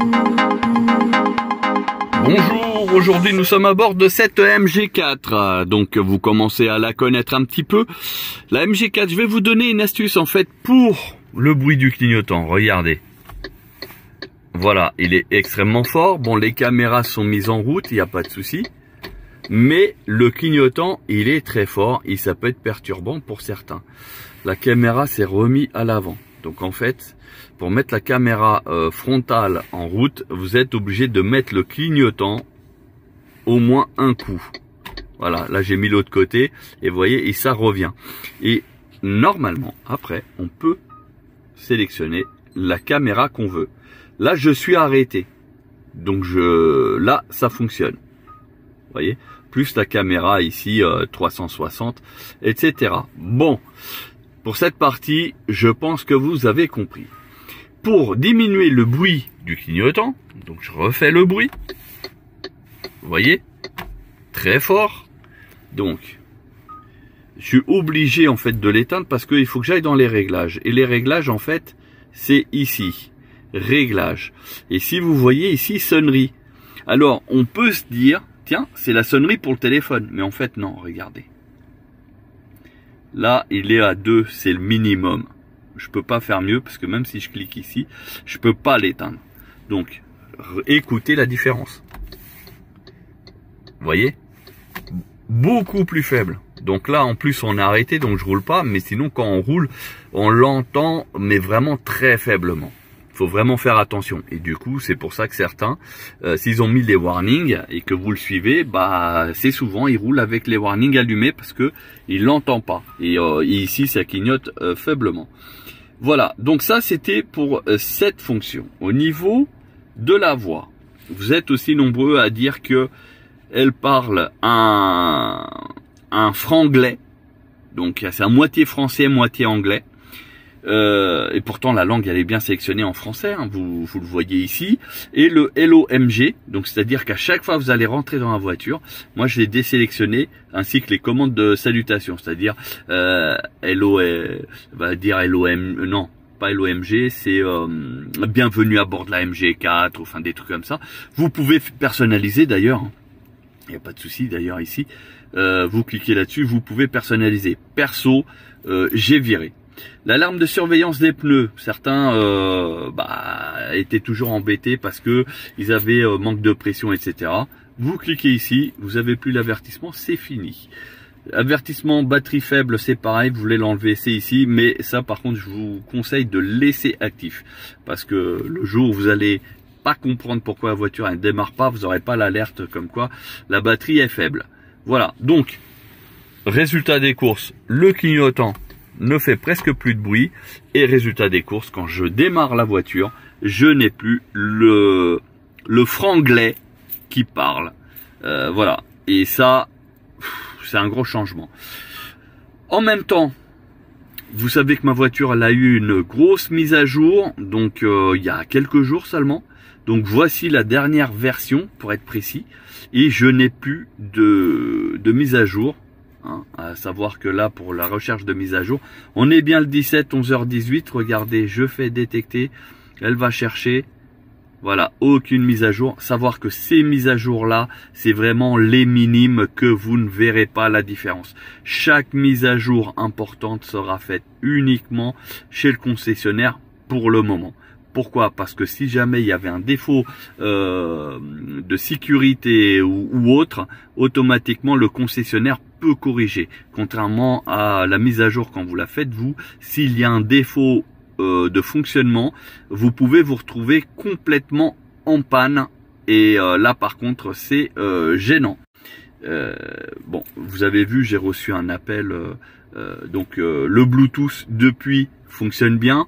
Bonjour, aujourd'hui nous sommes à bord de cette MG4, donc vous commencez à la connaître un petit peu. La MG4, je vais vous donner une astuce en fait pour le bruit du clignotant, regardez. Voilà, il est extrêmement fort, bon les caméras sont mises en route, il n'y a pas de souci. Mais le clignotant, il est très fort et ça peut être perturbant pour certains. La caméra s'est remise à l'avant. Donc en fait, pour mettre la caméra frontale en route, vous êtes obligé de mettre le clignotant au moins un coup. Voilà, là j'ai mis l'autre côté et vous voyez, et ça revient. Et normalement, après, on peut sélectionner la caméra qu'on veut. Là, je suis arrêté. Donc là, ça fonctionne. Vous voyez, plus la caméra ici 360, etc. Bon, pour cette partie, je pense que vous avez compris. Pour diminuer le bruit du clignotant, donc je refais le bruit. Vous voyez, très fort. Donc, je suis obligé en fait de l'éteindre parce qu'il faut que j'aille dans les réglages. Et les réglages en fait, c'est ici, réglages. Et si vous voyez ici, sonnerie. Alors, on peut se dire, tiens, c'est la sonnerie pour le téléphone. Mais en fait, non, regardez. Là, il est à 2, c'est le minimum. Je peux pas faire mieux parce que même si je clique ici, je peux pas l'éteindre. Donc, écoutez la différence. Vous voyez? Beaucoup plus faible. Donc là, en plus, on est arrêté, donc je roule pas. Mais sinon, quand on roule, on l'entend, mais vraiment très faiblement. Faut vraiment faire attention. Et du coup, c'est pour ça que certains, s'ils ont mis les warnings et que vous le suivez, bah c'est souvent ils roulent avec les warnings allumés parce que il l'entend pas. Et ici, ça clignote faiblement. Voilà. Donc ça, c'était pour cette fonction. Au niveau de la voix, vous êtes aussi nombreux à dire que elle parle un franglais. Donc c'est à moitié français, moitié anglais. Et pourtant la langue elle est bien sélectionnée en français, hein, vous le voyez ici. Et le LOMG, donc c'est-à-dire qu'à chaque fois que vous allez rentrer dans la voiture, moi je l'ai désélectionné, ainsi que les commandes de salutation, c'est-à-dire va dire LOM, non pas LOMG, c'est bienvenue à bord de la MG4, enfin des trucs comme ça. Vous pouvez personnaliser d'ailleurs, il n'y a pas de souci d'ailleurs ici. Vous cliquez là-dessus, vous pouvez personnaliser. Perso, j'ai viré. L'alarme de surveillance des pneus, certains étaient toujours embêtés parce que ils avaient manque de pression, etc. Vous cliquez ici, vous avez plus l'avertissement, c'est fini. Avertissement batterie faible, c'est pareil, vous voulez l'enlever, c'est ici, mais ça par contre je vous conseille de laisser actif parce que le jour où vous allez pas comprendre pourquoi la voiture elle ne démarre pas, vous n'aurez pas l'alerte comme quoi la batterie est faible. Voilà, donc résultat des courses, le clignotant ne fait presque plus de bruit et résultat des courses, quand je démarre la voiture, je n'ai plus le franglais qui parle. Voilà, et ça, c'est un gros changement. En même temps, vous savez que ma voiture elle a eu une grosse mise à jour, donc il y a quelques jours seulement. Donc voici la dernière version pour être précis, et je n'ai plus de mise à jour. Hein, à savoir que là pour la recherche de mise à jour, on est bien le 17 11h18. Regardez, je fais détecter, elle va chercher. Voilà, aucune mise à jour. Savoir que ces mises à jour là, c'est vraiment les minimes, que vous ne verrez pas la différence. Chaque mise à jour importante sera faite uniquement chez le concessionnaire pour le moment. Pourquoi? Parce que si jamais il y avait un défaut de sécurité ou autre, automatiquement le concessionnaire peut corriger. Contrairement à la mise à jour quand vous la faites vous, s'il y a un défaut de fonctionnement, vous pouvez vous retrouver complètement en panne. Et là par contre c'est gênant. Bon, vous avez vu, j'ai reçu un appel. Donc le Bluetooth depuis fonctionne bien.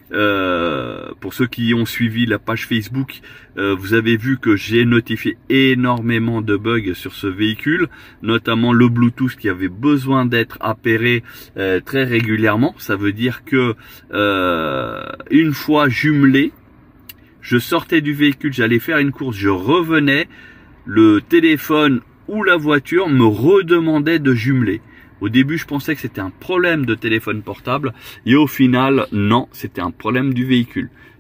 Pour ceux qui ont suivi la page Facebook, vous avez vu que j'ai notifié énormément de bugs sur ce véhicule, notamment le Bluetooth qui avait besoin d'être appairé très régulièrement. Ça veut dire que une fois jumelé, je sortais du véhicule, j'allais faire une course, je revenais, le téléphone ou la voiture me redemandait de jumeler. Au début, je pensais que c'était un problème de téléphone portable et au final, non, c'était un problème du véhicule.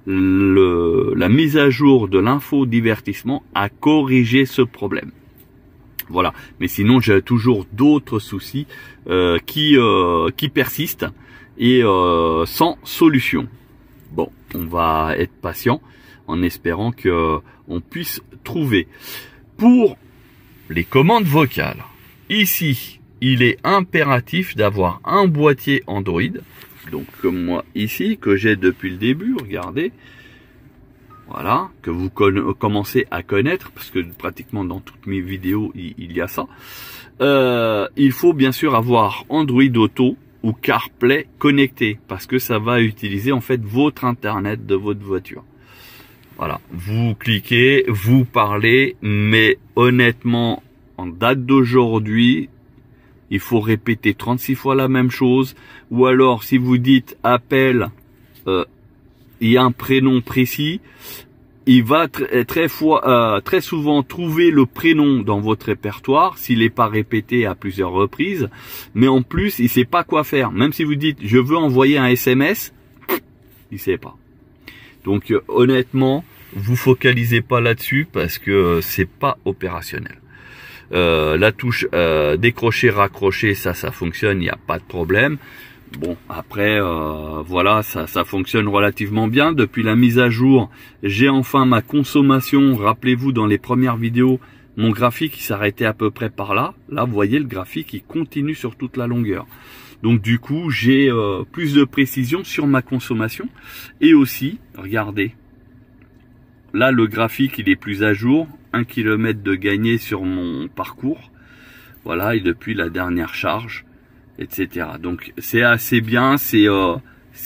la mise à jour de l'infodivertissement a corrigé ce problème. Voilà, mais sinon j'ai toujours d'autres soucis qui persistent et sans solution. Bon, on va être patient en espérant que on puisse trouver. Pour les commandes vocales, ici, il est impératif d'avoir un boîtier Android, donc comme moi ici, que j'ai depuis le début, regardez. Voilà, que vous commencez à connaître, parce que pratiquement dans toutes mes vidéos, il y a ça. Il faut bien sûr avoir Android Auto ou CarPlay connecté, parce que ça va utiliser en fait votre Internet de votre voiture. Voilà, vous cliquez, vous parlez, mais honnêtement, en date d'aujourd'hui, il faut répéter 36 fois la même chose, ou alors si vous dites appel, il y a un prénom précis, il va très souvent trouver le prénom dans votre répertoire s'il n'est pas répété à plusieurs reprises, mais en plus il sait pas quoi faire. Même si vous dites je veux envoyer un SMS, il sait pas. Donc honnêtement, vous focalisez pas là-dessus parce que c'est pas opérationnel. La touche décrocher, raccrocher, ça fonctionne, il n'y a pas de problème. Bon, après, voilà, ça fonctionne relativement bien. Depuis la mise à jour, j'ai enfin ma consommation. Rappelez-vous, dans les premières vidéos, mon graphique il s'arrêtait à peu près par là. Là, vous voyez, le graphique, il continue sur toute la longueur. Donc, du coup, j'ai plus de précision sur ma consommation. Et aussi, regardez, là, le graphique, il est plus à jour. 1 km de gagné sur mon parcours. Voilà, et depuis la dernière charge, etc. Donc c'est assez bien, là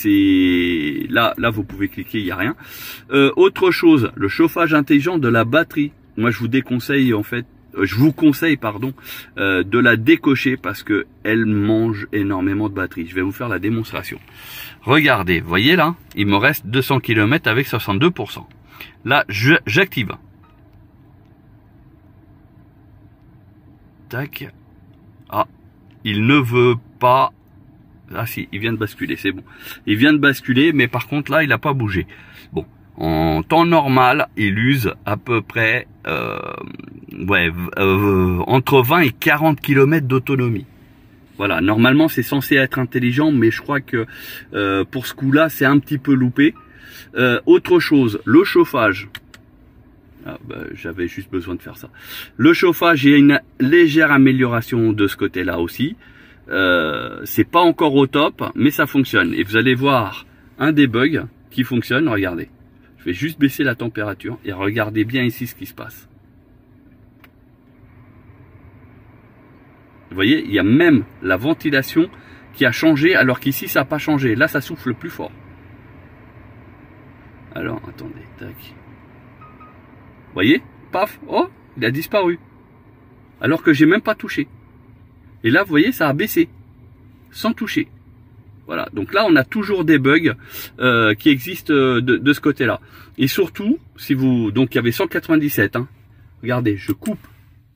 vous pouvez cliquer, il n'y a rien. Autre chose, le chauffage intelligent de la batterie. Moi je vous déconseille en fait, je vous conseille pardon, de la décocher parce que elle mange énormément de batterie. Je vais vous faire la démonstration. Regardez, vous voyez là, il me reste 200 km avec 62%. Là j'active. Tac. Ah. Il ne veut pas... Ah si, il vient de basculer, c'est bon. Il vient de basculer, mais par contre là, il n'a pas bougé. Bon, en temps normal, il use à peu près entre 20 et 40 km d'autonomie. Voilà, normalement c'est censé être intelligent, mais je crois que pour ce coup-là, c'est un petit peu loupé. Autre chose, le chauffage. Ah, j'avais juste besoin de faire ça. Le chauffage, il y a une légère amélioration de ce côté-là aussi. C'est pas encore au top, mais ça fonctionne. Et vous allez voir un des bugs qui fonctionne. Regardez. Je vais juste baisser la température et regardez bien ici ce qui se passe. Vous voyez, il y a même la ventilation qui a changé alors qu'ici ça n'a pas changé. Là, ça souffle plus fort. Alors, attendez, tac. Vous voyez, paf, oh, il a disparu. Alors que j'ai même pas touché. Et là, vous voyez, ça a baissé. Sans toucher. Voilà, donc là, on a toujours des bugs qui existent de ce côté-là. Et surtout, si vous... Donc, il y avait 197. Hein. Regardez, je coupe.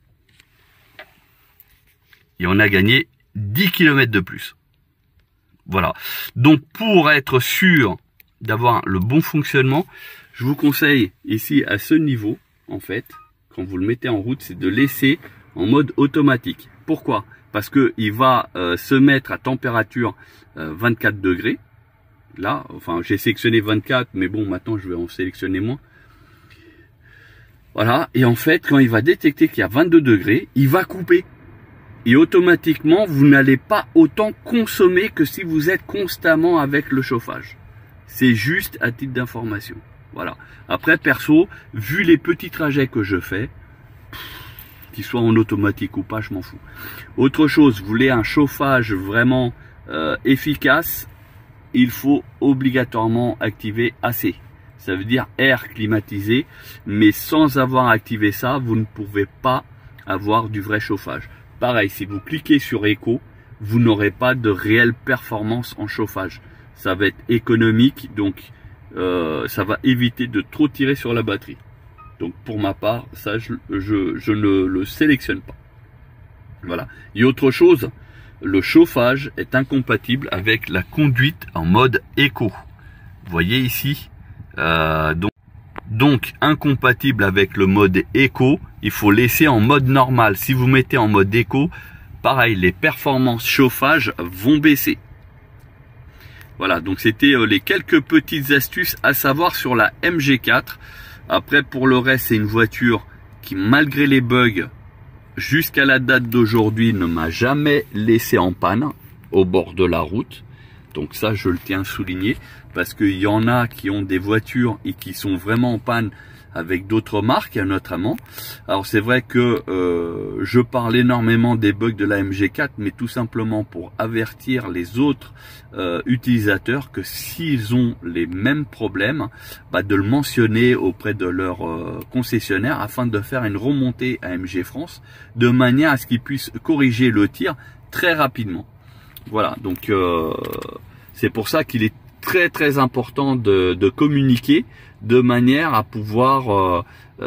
Et on a gagné 10 km de plus. Voilà. Donc, pour être sûr d'avoir le bon fonctionnement, je vous conseille ici à ce niveau, en fait, quand vous le mettez en route, c'est de laisser en mode automatique. Pourquoi? Parce que il va se mettre à température 24 degrés. Là, enfin, j'ai sélectionné 24, mais bon, maintenant je vais en sélectionner moins. Voilà, et en fait, quand il va détecter qu'il y a 22 degrés, il va couper. Et automatiquement, vous n'allez pas autant consommer que si vous êtes constamment avec le chauffage. C'est juste à titre d'information. Voilà. Après, perso, vu les petits trajets que je fais, qu'ils soient en automatique ou pas, je m'en fous. Autre chose, vous voulez un chauffage vraiment efficace, il faut obligatoirement activer AC. Ça veut dire air climatisé, mais sans avoir activé ça, vous ne pouvez pas avoir du vrai chauffage. Pareil, si vous cliquez sur Eco, vous n'aurez pas de réelle performance en chauffage. Ça va être économique, donc ça va éviter de trop tirer sur la batterie. Donc pour ma part, ça je ne le sélectionne pas. Voilà. Et autre chose, le chauffage est incompatible avec la conduite en mode éco. Vous voyez ici, Donc incompatible avec le mode éco, il faut laisser en mode normal. Si vous mettez en mode éco, pareil, les performances chauffage vont baisser. Voilà, donc c'était les quelques petites astuces à savoir sur la MG4. Après, pour le reste, c'est une voiture qui, malgré les bugs, jusqu'à la date d'aujourd'hui, ne m'a jamais laissé en panne au bord de la route. Donc ça, je le tiens à souligner, parce qu'il y en a qui ont des voitures et qui sont vraiment en panne avec d'autres marques, notamment. Alors c'est vrai que je parle énormément des bugs de la MG4, mais tout simplement pour avertir les autres utilisateurs que s'ils ont les mêmes problèmes, de le mentionner auprès de leur concessionnaire afin de faire une remontée à MG France, de manière à ce qu'ils puissent corriger le tir très rapidement. Voilà, donc c'est pour ça qu'il est très important de communiquer de manière à pouvoir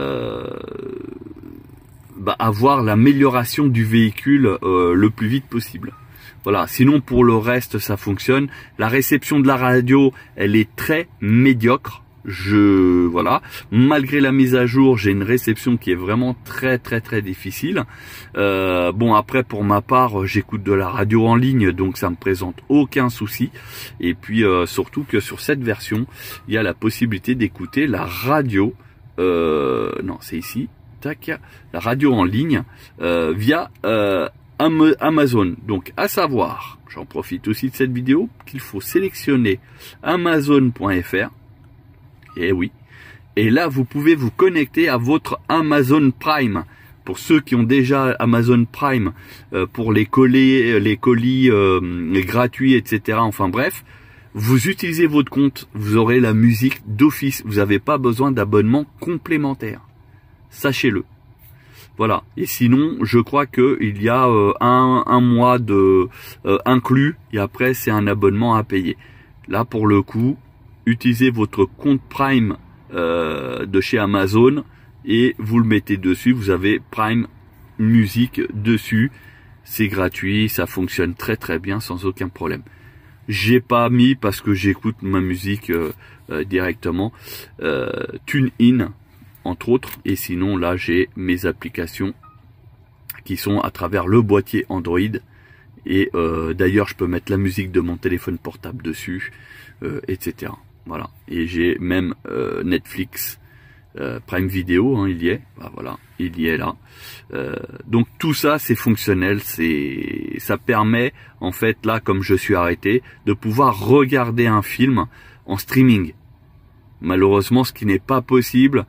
avoir l'amélioration du véhicule le plus vite possible. Voilà, sinon pour le reste ça fonctionne. La réception de la radio, elle est très médiocre. Voilà, malgré la mise à jour, j'ai une réception qui est vraiment très difficile. Bon, après pour ma part, j'écoute de la radio en ligne, donc ça me présente aucun souci. Et puis surtout que sur cette version, il y a la possibilité d'écouter la radio. Non, c'est ici. Tac, la radio en ligne via Amazon. Donc à savoir, j'en profite aussi de cette vidéo, qu'il faut sélectionner Amazon.fr. Et oui. Et là, vous pouvez vous connecter à votre Amazon Prime. Pour ceux qui ont déjà Amazon Prime, pour les colis gratuits, etc. Enfin bref, vous utilisez votre compte, vous aurez la musique d'office. Vous n'avez pas besoin d'abonnement complémentaire. Sachez-le. Voilà. Et sinon, je crois que il y a un mois de inclus et après c'est un abonnement à payer. Là, pour le coup, utilisez votre compte Prime de chez Amazon et vous le mettez dessus. Vous avez Prime Musique dessus. C'est gratuit, ça fonctionne très bien sans aucun problème. J'ai pas mis parce que j'écoute ma musique directement. TuneIn entre autres, et sinon là j'ai mes applications qui sont à travers le boîtier Android. Et d'ailleurs je peux mettre la musique de mon téléphone portable dessus, etc. Voilà. Et j'ai même Netflix, Prime Video, hein, il y est. Voilà, il y est là. Donc tout ça c'est fonctionnel, ça permet en fait là, comme je suis arrêté, de pouvoir regarder un film en streaming. Malheureusement, ce qui n'est pas possible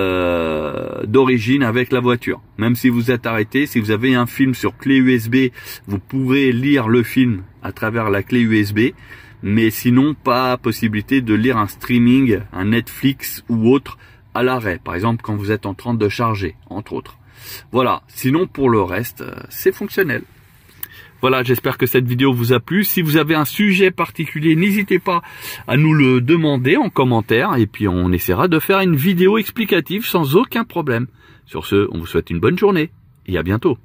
d'origine avec la voiture. Même si vous êtes arrêté, si vous avez un film sur clé USB, vous pourrez lire le film à travers la clé USB, mais sinon pas possibilité de lire un streaming, un Netflix ou autre à l'arrêt, par exemple quand vous êtes en train de charger, entre autres. Voilà, sinon pour le reste, c'est fonctionnel. Voilà, j'espère que cette vidéo vous a plu. Si vous avez un sujet particulier, n'hésitez pas à nous le demander en commentaire et puis on essaiera de faire une vidéo explicative sans aucun problème. Sur ce, on vous souhaite une bonne journée et à bientôt.